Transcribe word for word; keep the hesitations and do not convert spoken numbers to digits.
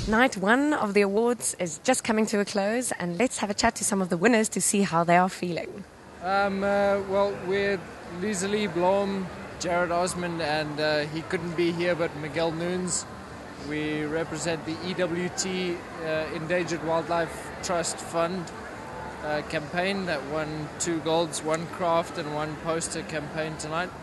Night one of the awards is just coming to a close, and let's have a chat to some of the winners to see how they are feeling. Um, uh, well, we're Loerie, Blom, Jared Osmond, and uh, he couldn't be here, but Miguel Nunes. We represent the E W T uh, Endangered Wildlife Trust Fund uh, campaign that won two golds, one craft and one poster campaign tonight.